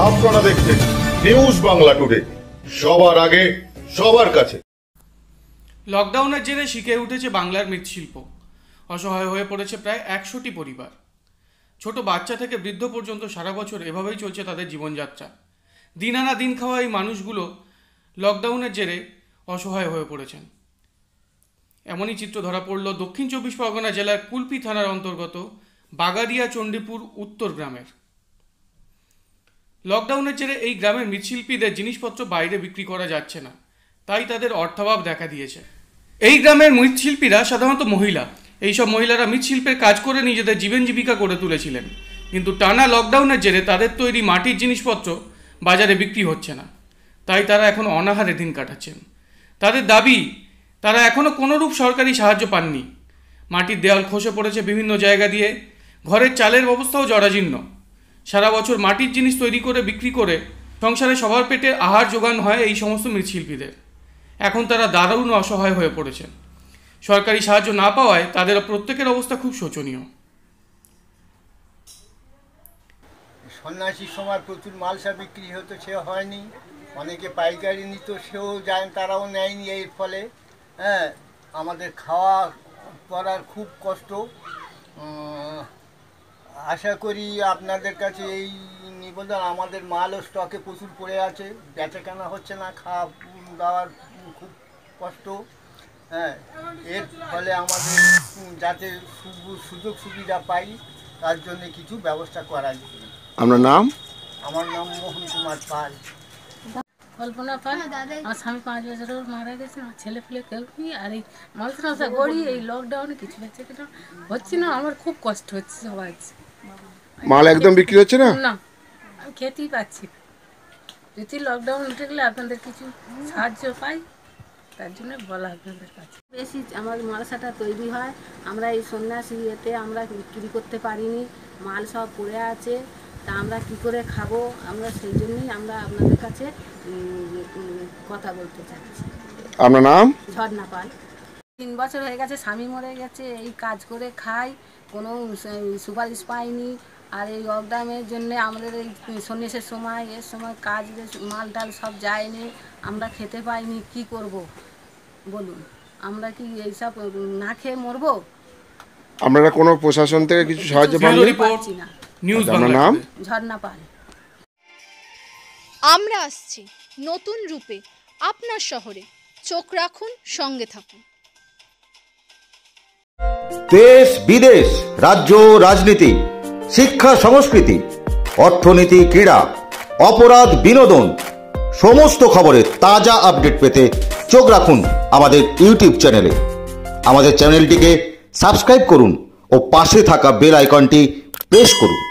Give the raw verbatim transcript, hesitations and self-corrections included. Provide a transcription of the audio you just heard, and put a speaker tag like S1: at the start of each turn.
S1: আপনারা দেখছেন news Bangla today, সবার আগে সবার কাছে।
S2: লকডাউনের জেরে শিখে উঠেছে বাংলার মৃৎশিল্প। অসহায় হয়ে পড়েছে প্রায় একশোটি পরিবার। ছোট বাচ্চা থেকে বৃদ্ধ পর্যন্ত সারা বছর এভাবেই চলছে তাদের জীবনযাত্রা। দিন আনা দিন খাওয়া এই মানুষগুলো লকডাউনের জেরে অসহায় হয়ে পড়েছেন। এমনই চিত্র ধরা পড়ল দক্ষিণ চব্বিশ পরগনা জেলার কুলপি থানার অন্তর্গত বাগাদিয়া চণ্ডীপুর উত্তর গ্রামের। লকডাউনের জেরে এই গ্রামের মৃৎশিল্পীদের জিনিসপত্র বাইরে বিক্রি করা যাচ্ছে না, তাই তাদের অর্থাভাব দেখা দিয়েছে। এই গ্রামের মৃৎশিল্পীরা সাধারণত মহিলা। এইসব মহিলারা মৃৎশিল্পের কাজ করে নিজেদের জীবন জীবিকা করে তুলেছিলেন, কিন্তু টানা লকডাউনের জেরে তাদের তৈরি মাটির জিনিসপত্র বাজারে বিক্রি হচ্ছে না, তাই তারা এখন অনাহারে দিন কাটাচ্ছেন। তাদের দাবি, তারা এখনও কোনোরূপ সরকারি সাহায্য পাননি। মাটির দেওয়াল খসে পড়েছে বিভিন্ন জায়গা দিয়ে, ঘরের চালের অবস্থাও জরাজীর্ণ। সারা বছর মাটির জিনিস তৈরি করে বিক্রি করে সংসারে সবার পেটে আহার জোগান হয় এই সমস্ত মৃৎশিল্পীদের। এখন তারা দারুণ অসহায় হয়ে পড়েছেন। সরকারি সাহায্য না পাওয়ায় তাদের প্রত্যেকের অবস্থা খুব শোচনীয়।
S3: সন্ন্যাসীর সময় প্রচুর মালসা বিক্রি হতো, সে হয়নি। অনেকে পাইকারি নিত, সেও যায়, তারাও নেয়নি। এর ফলে হ্যাঁ আমাদের খাওয়া করার খুব কষ্ট। আশা করি আপনাদের কাছে এই নিবেদন, আমাদের মালও স্টকে প্রচুর পড়ে আছে, বেচা কেনা হচ্ছে না, খাওয়া দাওয়ার খুব কষ্ট। হ্যাঁ এর ফলে আমাদের যাতে সুযোগ সুবিধা পাই তার জন্য কিছু ব্যবস্থা করা যায়।
S4: আপনার নাম?
S3: আমার নাম মোহন কুমার পাল।
S5: কল্পনা পাল। আমার স্বামী পাঁচ বছর মারা গেছে, আমার ছেলে ফেলে কেউ নেই। আর এই মালসা টালসা গড়ি এই লকডাউনে কিছু বেঁচে কেন হচ্ছে না, আমার খুব কষ্ট হচ্ছে। সবাই
S4: মাল একদম বিক্রি হচ্ছে না,
S5: না আমি খেতেই পাচ্ছি না। যদি লকডাউন উঠে গেলে আপনাদের কিছু সাহায্য পাই, তার জন্য বলা আপনাদের কাছে। বেশি আমার মালসাটা তৈরি হয়, আমরা এই সন্ন্যাসী ইয়েতে আমরা বিক্রি করতে পারিনি, মাল সব পড়ে আছে, তা আমরা কি করে খাবো? আমরা সেই জন্যই আমরা আপনাদের কাছে কথা বলতে চাচ্ছি।
S4: আপনার নাম?
S5: ঝর্ণা পাল। তিন বছর হয়ে গেছে, স্বামী মরে গেছে, এই কাজ করে খাই, কোনো সুপারিশ পাইনি। আর এই লকডাউনের জন্য আমাদের এই সন্ন্যাসের সময় এর সময় কাজ মাল ডাল সব যায়নি, আমরা খেতে পাইনি। কি করব বলুন? আমরা কি এইসব না খেয়ে মরবো?
S4: আপনারা কোনো প্রশাসন থেকে কিছু সাহায্য পাচ্ছি না। আপনার নাম?
S5: ঝর্ণা পাল।
S6: আমরা আসছি নতুন রূপে আপনার শহরে, চোখ রাখুন, সঙ্গে থাকুন।
S7: দেশ বিদেশ, রাজ্য রাজনীতি, শিক্ষা সংস্কৃতি, অর্থনীতি, ক্রীড়া, অপরাধ, বিনোদন, সমস্ত খবরের তাজা আপডেট পেতে চোখ রাখুন আমাদের ইউটিউব চ্যানেলে। আমাদের চ্যানেলটিকে সাবস্ক্রাইব করুন ও পাশে থাকা বেল আইকনটি প্রেস করুন।